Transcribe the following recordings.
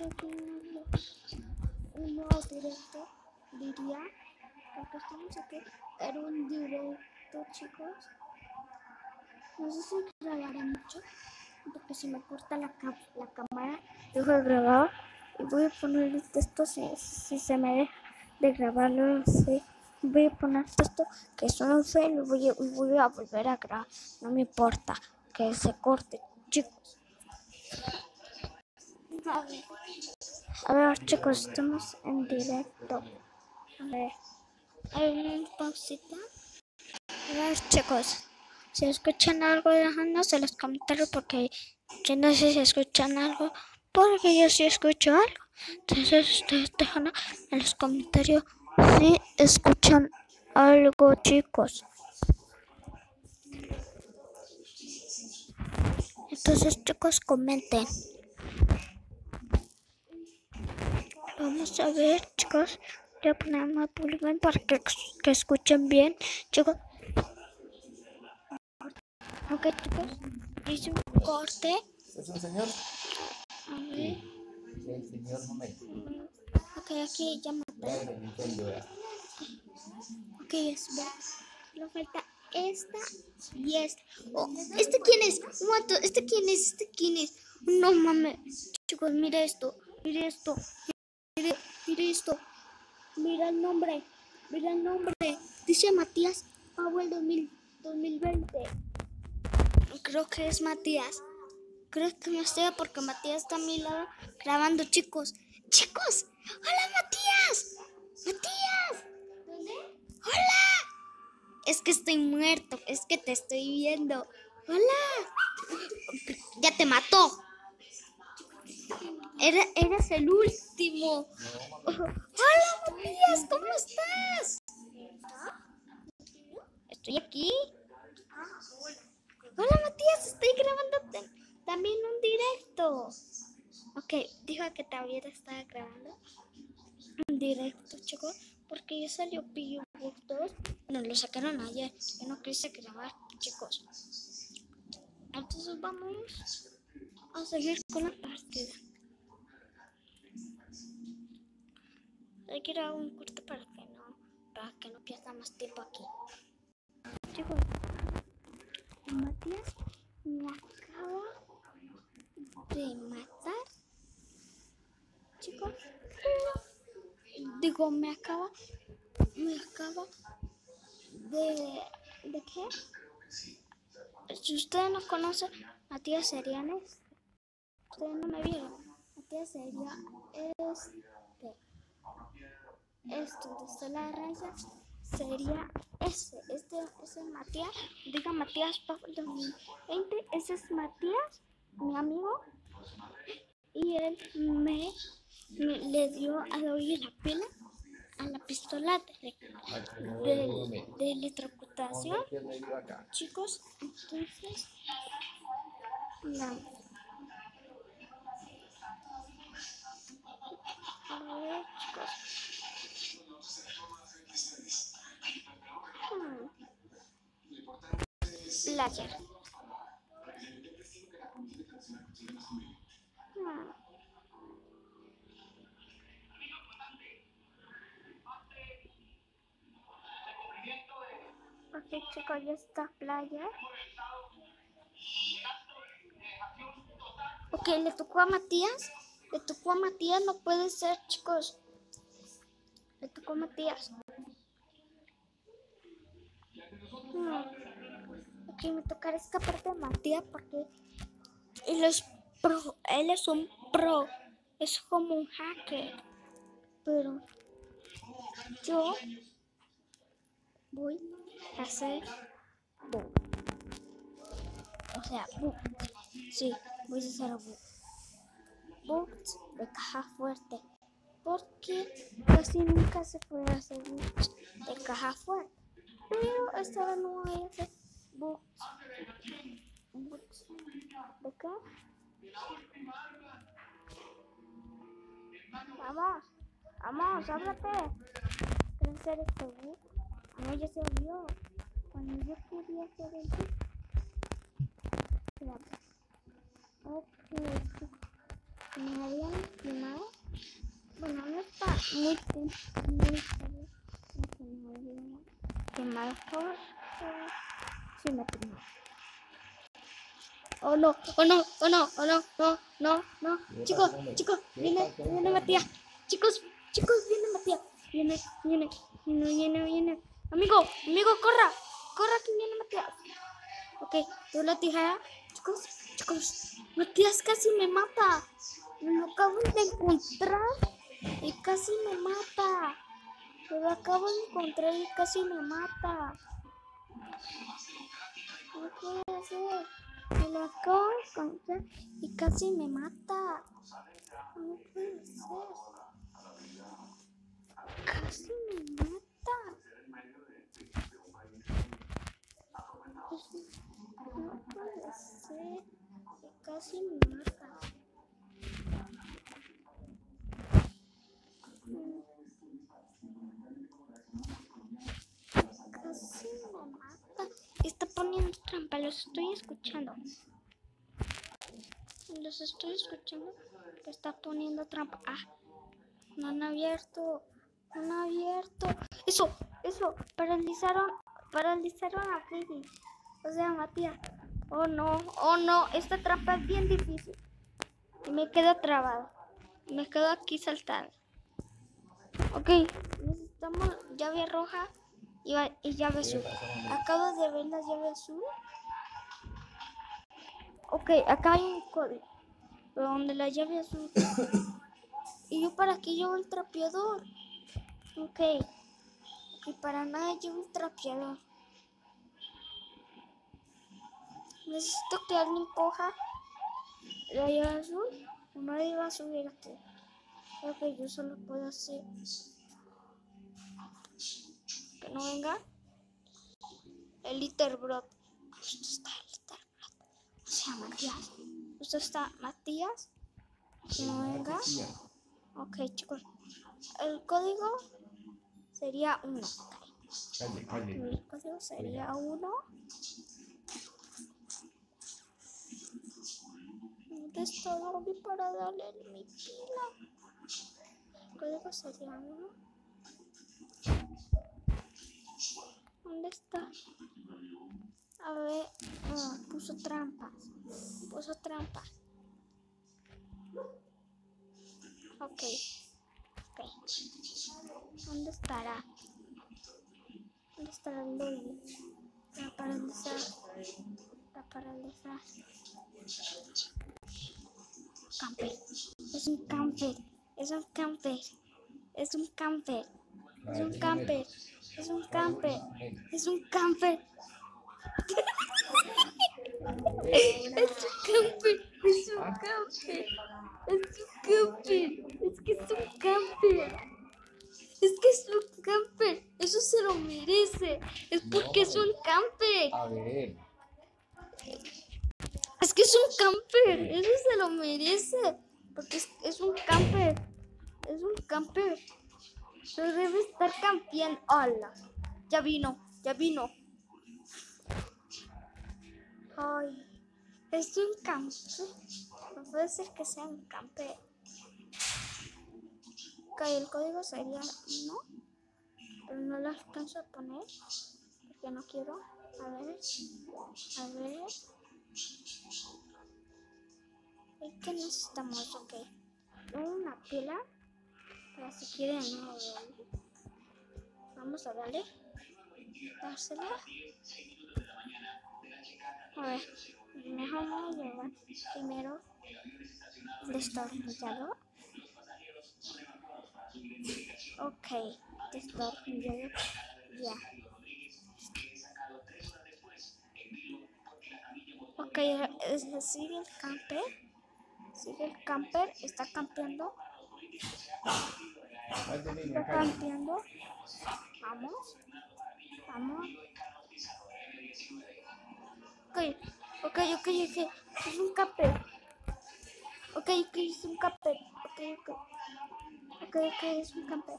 aquí un nuevo directo, diría, porque estamos aquí en un directo, chicos. No sé si grabaré mucho, porque si me corta la cámara, dejo de grabar y voy a poner el texto si se me deja de grabarlo, sí. Voy a poner texto que solo sé y voy a volver a grabar, no me importa que se corte, chicos. A ver, chicos, estamos en directo. A ver, hay una pausita. A ver, chicos, si escuchan algo, déjanos en los comentarios porque yo no sé si escuchan algo, porque yo sí escucho algo. Entonces, ustedes déjanos en los comentarios si escuchan algo, chicos. Entonces, chicos, comenten. Vamos a ver, chicos. Voy a poner más volumen para que escuchen bien, chicos. Ok, chicos, hice un corte. ¿Es un señor? A ver. El señor momento. Ok, aquí ya maté. Ok, es bueno. Solo falta esta y esta. Oh, ¿este quién es? Un momento, ¿este quién es? ¿Este quién es? No mames. Chicos, mira esto. Mira esto. Mira esto. Mira el nombre. Mira el nombre. Dice Matías Powell 2020. Creo que es Matías. Creo que me estoy porque Matías está a mi lado grabando, chicos. ¡Chicos! ¡Hola, Matías! ¡Matías! ¿Dónde? ¡Hola! Es que estoy muerto. Es que te estoy viendo. ¡Hola! ¡Ya te mató! Eres el último. ¡Hola, Matías! ¿Cómo estás? Estoy aquí. Hola, Matías, estoy grabando también un directo. Ok, dijo que todavía estaba grabando un directo, chicos, porque ya salió Piggybook 2. No, lo sacaron ayer. Yo no quise grabar, chicos. Entonces vamos a seguir con la partida. Hay que grabar un corte para que no pierda más tiempo aquí. Chicos, Matías me acaba de matar, chicos, digo, me acaba ¿de qué? Si ustedes no conocen Matías Serianes, ustedes no me vieron. Matías sería esto donde está la raya, sería ese es Matías, diga Matías 2020, ese es Matías, mi amigo, y él le dio a David la pila a la pistola de electrocutación, chicos. Entonces no. A ver, chicos. Player. Ok, chicos, ya está Player. Ok, le tocó a Matías. Le tocó a Matías, no puede ser, chicos. Le tocó a Matías. Ok, me tocará esta parte de Matías porque él es pro. Él es un pro. Es como un hacker. Pero yo voy a hacer bug. O sea, bug. Sí, voy a hacer bug. Bugs de caja fuerte. Porque casi nunca se puede hacer bugs de caja fuerte. Pero esta vez no voy a hacer bugs. ¿Bugs de qué? Vamos, háblate. ¿Quieres hacer este bug? No, ya se olvidó. Cuando yo quería hacer el bug. Claro. Ok, me habían lastimado. muy tarde. ¿Qué marcador? Sí, me tengo. Oh no, oh no, oh no, oh no, no, no, no. Chicos, chicos, viene Matías. Chicos, viene Matías. Viene. Amigo, corra, que viene Matías. Ok, tú la tijera. Chicos, Matías casi me mata. Me lo acabo de encontrar y casi me mata. Lo acabo de encontrar y casi me mata. No puede ser. Me lo acabo de encontrar y casi me mata. No puede ser. Casi me mata. No puede ser. Casi me mata. Casi me mata. Está poniendo trampa. Los estoy escuchando. Que está poniendo trampa. Ah, no han abierto. Eso. Paralizaron a Freddy. O sea, Matías. Oh no. Esta trampa es bien difícil. Y me quedo trabado. Me quedo aquí saltado. Ok, necesitamos llave roja y llave azul. Acabo de ver la llave azul. Ok, acá hay un código. Donde la llave azul. ¿Y yo para qué llevo el trapeador? Ok, para nada llevo el trapeador. Necesito que alguien coja la llave azul. Nadie va a subir aquí. Creo que yo solo puedo hacer que no venga el Litterbrot. Justo está el Litterbrot. O sea, Matías. Justo está Matías. Que no venga. Ok, chicos. El código sería 1. El código sería 1. ¿Dónde está Bobby para darle mi pila? El código sería 1. ¿Dónde está? A ver, puso trampas. Ok. ¿Dónde estará? ¿Dónde estará el Bobby? Para paralizar. Camper. Es un camper. Es un camper. Es un camper. Eso se lo merece. Es porque es un camper. A ver. Es que es un camper. Eso se lo merece. Porque es un camper. Pero debe estar campeando. ¡Hala! Ya vino. Ay, es un camper. No puede ser que sea un camper. Ok, el código sería 1. Pero no lo alcanzo a poner. Porque no quiero. A ver. Es que necesitamos, ok. Una pila. Para si quieren no darle. Vamos a darle. Dársela. A ver. Mejor no llevar primero el destornillador. Ok. Destornillador. Ya. Ok, sigue el camper, está campeando. Vamos. Ok, es un camper. Ok, es un camper. Ok, es un camper.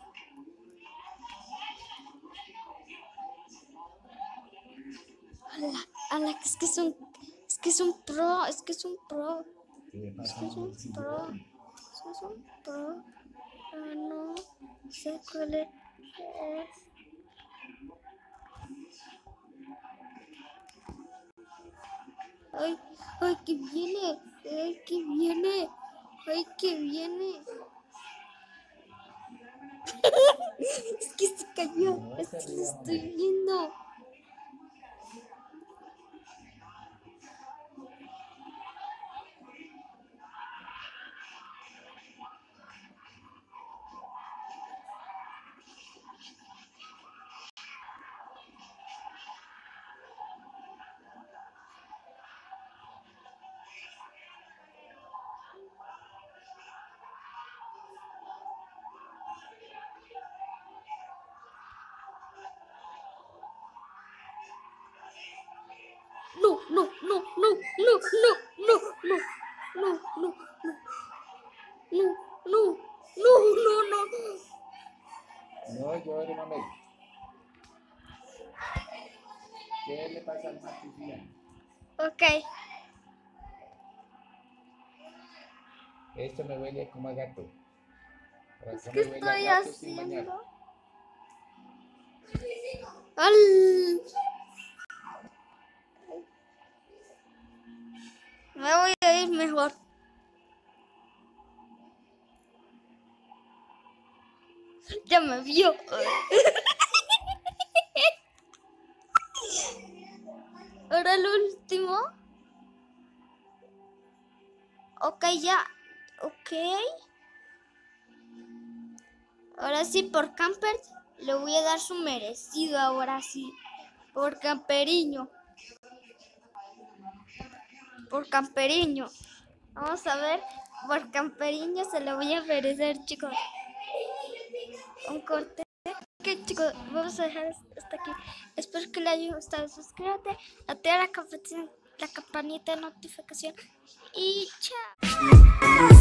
Ala, es que es un pro. No sé cuál es. Ay, ay, que viene. Ay, que viene. Ay, que viene. Es que se cayó. No Es te que lo rías, estoy Mohamed. viendo. No, no, no, no, no, no, no, no, no, no, no, no, no, no, no. No llores, Mohamed. ¿Qué le pasa al macho, tía? Ok, Esto me huele como a gato. Por es acá que me huele a estoy gato sin bañar. haciendo. Al... Me voy a ir mejor. Ya me vio. Ahora el último. Ok, ya. Ok. Ahora sí, por camper le voy a dar su merecido. Ahora sí. Por camperiño. Por camperiño. Vamos a ver. Por camperiño se lo voy a merecer, chicos. Un corte. Ok, chicos, vamos a dejar hasta aquí. Espero que les haya gustado. Suscríbete, activa la campanita de notificación. Y chao.